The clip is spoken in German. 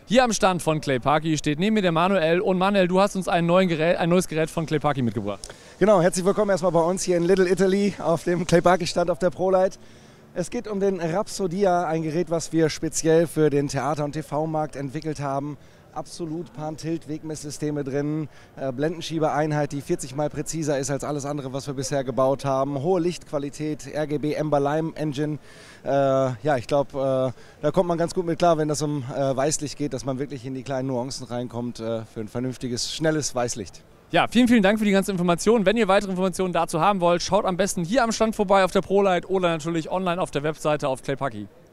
Hier am Stand von Claypaky steht neben mir der Manuel. Und Manuel, du hast uns ein neues Gerät von Claypaky mitgebracht. Genau, herzlich willkommen erstmal bei uns hier in Little Italy auf dem Claypaky-Stand auf der ProLight. Es geht um den Rapsodia, ein Gerät, was wir speziell für den Theater- und TV-Markt entwickelt haben. Absolut Pan-Tilt-Wegmesssysteme drin, Blendenschiebeeinheit, die 40 Mal präziser ist als alles andere, was wir bisher gebaut haben. Hohe Lichtqualität, RGB Amber Lime Engine. Ja, ich glaube, da kommt man ganz gut mit klar, wenn das um Weißlicht geht, dass man wirklich in die kleinen Nuancen reinkommt für ein vernünftiges, schnelles Weißlicht. Ja, vielen Dank für die ganze Information. Wenn ihr weitere Informationen dazu haben wollt, schaut am besten hier am Stand vorbei auf der ProLight oder natürlich online auf der Webseite auf Claypaky.